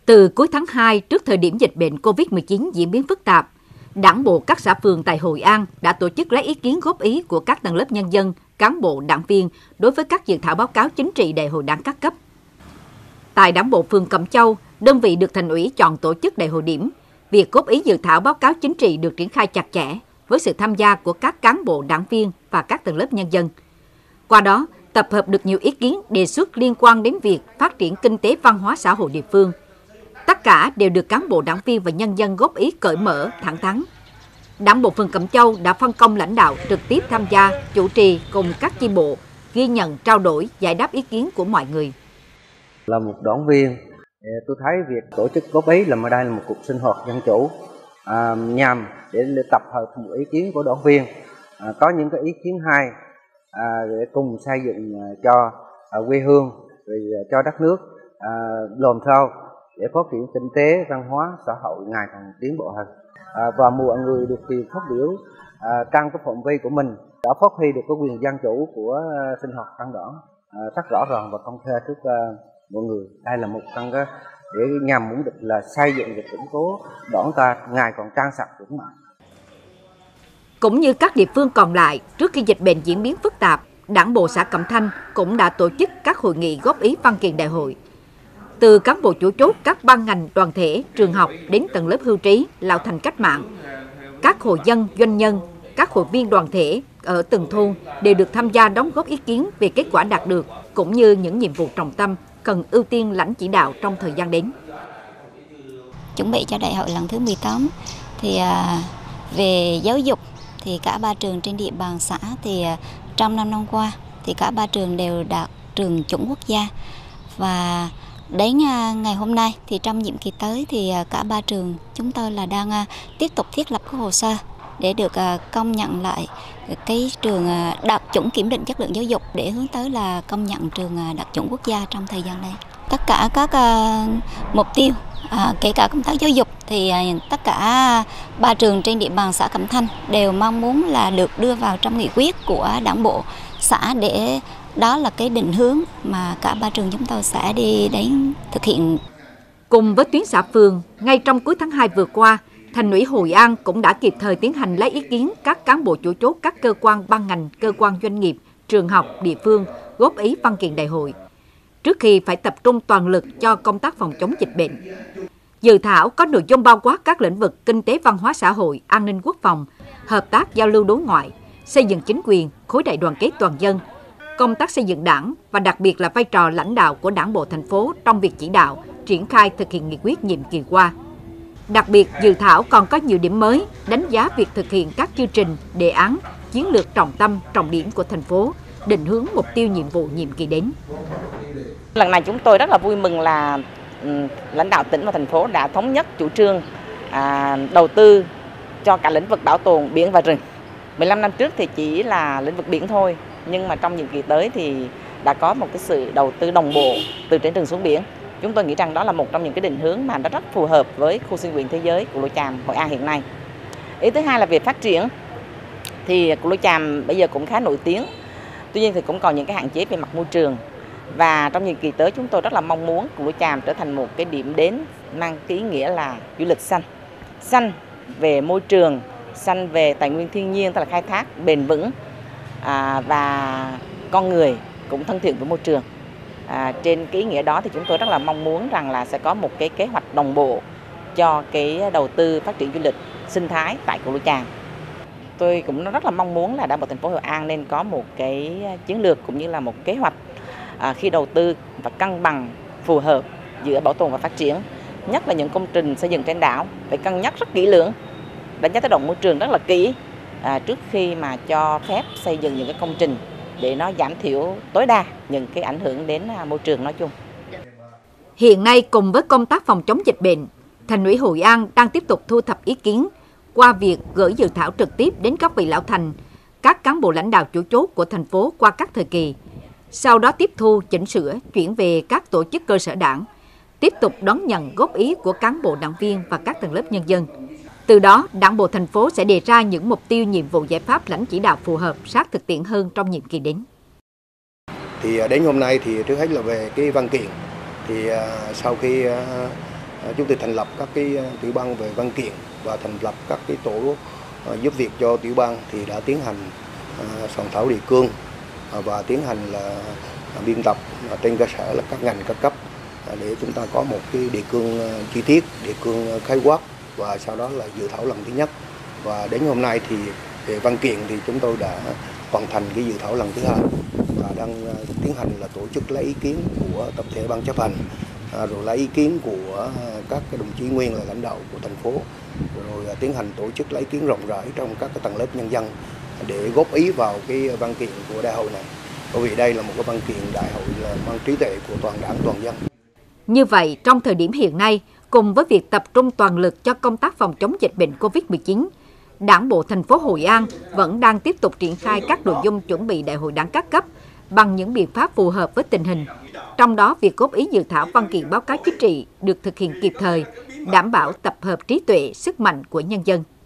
Từ cuối tháng 2, trước thời điểm dịch bệnh COVID-19 diễn biến phức tạp, Đảng bộ các xã phường tại Hội An đã tổ chức lấy ý kiến góp ý của các tầng lớp nhân dân, cán bộ, đảng viên đối với các dự thảo báo cáo chính trị đại hội đảng các cấp. Tại Đảng bộ phường Cẩm Châu, đơn vị được Thành ủy chọn tổ chức đại hội điểm, việc góp ý dự thảo báo cáo chính trị được triển khai chặt chẽ với sự tham gia của các cán bộ, đảng viên và các tầng lớp nhân dân. Qua đó, tập hợp được nhiều ý kiến đề xuất liên quan đến việc phát triển kinh tế văn hóa xã hội địa phương. Tất cả đều được cán bộ, đảng viên và nhân dân góp ý cởi mở, thẳng thắn. Đảng bộ phường Cẩm Châu đã phân công lãnh đạo trực tiếp tham gia, chủ trì cùng các chi bộ, ghi nhận, trao đổi, giải đáp ý kiến của mọi người. Là một đảng viên, tôi thấy việc tổ chức góp ý là đây là một cuộc sinh hoạt dân chủ nhằm để tập hợp một ý kiến của đảng viên, có những cái ý kiến hay để cùng xây dựng cho quê hương, rồi cho đất nước, làm sao để phát triển kinh tế, văn hóa, xã hội ngày càng tiến bộ hơn. Và mọi người được quyền phát biểu trong cái phạm vi của mình, đã phát huy được cái quyền dân chủ của sinh hoạt trong đảng rất rõ ràng và công khai trước mọi người. Đây là một trong cái để nhằm mục đích là xây dựng và củng cố đảng ta ngày càng trang sạch vững mạnh. Cũng như các địa phương còn lại, trước khi dịch bệnh diễn biến phức tạp, Đảng bộ xã Cẩm Thanh cũng đã tổ chức các hội nghị góp ý văn kiện đại hội. Từ cán bộ chủ chốt các ban ngành, đoàn thể, trường học đến tầng lớp hưu trí, lão thành cách mạng, các hộ dân, doanh nhân, các hội viên đoàn thể ở từng thôn đều được tham gia đóng góp ý kiến về kết quả đạt được cũng như những nhiệm vụ trọng tâm cần ưu tiên lãnh chỉ đạo trong thời gian đến. Chuẩn bị cho đại hội lần thứ 18 thì về giáo dục thì cả 3 trường trên địa bàn xã thì trong 5 năm qua thì cả 3 trường đều đạt trường chuẩn quốc gia, và đến ngày hôm nay thì trong nhiệm kỳ tới thì cả 3 trường chúng tôi là đang tiếp tục thiết lập cái hồ sơ để được công nhận lại cái trường đạt chuẩn kiểm định chất lượng giáo dục để hướng tới là công nhận trường đạt chuẩn quốc gia trong thời gian này. Tất cả các mục tiêu, kể cả công tác giáo dục thì tất cả 3 trường trên địa bàn xã Cẩm Thanh đều mong muốn là được đưa vào trong nghị quyết của Đảng bộ xã, để đó là cái định hướng mà cả 3 trường chúng tôi sẽ đi đến thực hiện. Cùng với tuyến xã phường, ngay trong cuối tháng 2 vừa qua, Thành ủy Hội An cũng đã kịp thời tiến hành lấy ý kiến các cán bộ chủ chốt các cơ quan ban ngành, cơ quan doanh nghiệp, trường học, địa phương góp ý văn kiện đại hội, trước khi phải tập trung toàn lực cho công tác phòng chống dịch bệnh. Dự thảo có nội dung bao quát các lĩnh vực kinh tế, văn hóa xã hội, an ninh quốc phòng, hợp tác giao lưu đối ngoại, xây dựng chính quyền, khối đại đoàn kết toàn dân, công tác xây dựng đảng và đặc biệt là vai trò lãnh đạo của Đảng bộ thành phố trong việc chỉ đạo, triển khai thực hiện nghị quyết nhiệm kỳ qua. Đặc biệt, dự thảo còn có nhiều điểm mới, đánh giá việc thực hiện các chương trình, đề án, chiến lược trọng tâm, trọng điểm của thành phố, định hướng mục tiêu nhiệm vụ nhiệm kỳ đến. Lần này chúng tôi rất là vui mừng là lãnh đạo tỉnh và thành phố đã thống nhất chủ trương đầu tư cho cả lĩnh vực bảo tồn biển và rừng. 15 năm trước thì chỉ là lĩnh vực biển thôi, nhưng mà trong nhiệm kỳ tới thì đã có một cái sự đầu tư đồng bộ từ trên rừng xuống biển. Chúng tôi nghĩ rằng đó là một trong những cái định hướng mà nó rất phù hợp với khu sinh quyển thế giới của Lô Chàm, Hội An hiện nay. Ý thứ hai là về phát triển thì Cù Lao Chàm bây giờ cũng khá nổi tiếng, tuy nhiên thì cũng còn những cái hạn chế về mặt môi trường. Và trong nhiệm kỳ tới chúng tôi rất là mong muốn Cù Lao Chàm trở thành một cái điểm đến mang cái ý nghĩa là du lịch xanh. Xanh về môi trường, xanh về tài nguyên thiên nhiên, tức là khai thác bền vững, và con người cũng thân thiện với môi trường. Trên cái ý nghĩa đó thì chúng tôi rất là mong muốn rằng là sẽ có một cái kế hoạch đồng bộ cho cái đầu tư phát triển du lịch sinh thái tại Cù Lao Chàm. Tôi cũng rất là mong muốn là Đảng bộ thành phố Hội An nên có một cái chiến lược cũng như là một kế hoạch khi đầu tư và cân bằng phù hợp giữa bảo tồn và phát triển. Nhất là những công trình xây dựng trên đảo phải cân nhắc rất kỹ lưỡng, đánh giá tác động môi trường rất là kỹ trước khi mà cho phép xây dựng những cái công trình để nó giảm thiểu tối đa những cái ảnh hưởng đến môi trường nói chung. Hiện nay cùng với công tác phòng chống dịch bệnh, Thành ủy Hội An đang tiếp tục thu thập ý kiến qua việc gửi dự thảo trực tiếp đến các vị lão thành, các cán bộ lãnh đạo chủ chốt của thành phố qua các thời kỳ. Sau đó tiếp thu, chỉnh sửa, chuyển về các tổ chức cơ sở đảng, tiếp tục đón nhận góp ý của cán bộ đảng viên và các tầng lớp nhân dân. Từ đó, Đảng bộ thành phố sẽ đề ra những mục tiêu, nhiệm vụ, giải pháp lãnh chỉ đạo phù hợp, sát thực tiễn hơn trong nhiệm kỳ đến. Thì đến hôm nay thì trước hết là về cái văn kiện, thì sau khi chúng tôi thành lập các cái tiểu ban về văn kiện và thành lập các cái tổ giúp việc cho tiểu ban, thì đã tiến hành soạn thảo đề cương và tiến hành là biên tập trên cơ sở là các ngành các cấp để chúng ta có một cái đề cương chi tiết, đề cương khái quát và sau đó là dự thảo lần thứ nhất. Và đến hôm nay thì về văn kiện thì chúng tôi đã hoàn thành cái dự thảo lần thứ hai và đang tiến hành là tổ chức lấy ý kiến của tập thể ban chấp hành, rồi lấy ý kiến của các cái đồng chí nguyên là lãnh đạo của thành phố, rồi tiến hành tổ chức lấy ý kiến rộng rãi trong các cái tầng lớp nhân dân để góp ý vào cái văn kiện của đại hội này. Bởi vì đây là một cái văn kiện đại hội là mang trí tuệ của toàn đảng toàn dân. Như vậy, trong thời điểm hiện nay, cùng với việc tập trung toàn lực cho công tác phòng chống dịch bệnh COVID-19, Đảng bộ thành phố Hội An vẫn đang tiếp tục triển khai các nội dung chuẩn bị đại hội đảng các cấp bằng những biện pháp phù hợp với tình hình. Trong đó, việc góp ý dự thảo văn kiện báo cáo chính trị được thực hiện kịp thời, đảm bảo tập hợp trí tuệ, sức mạnh của nhân dân.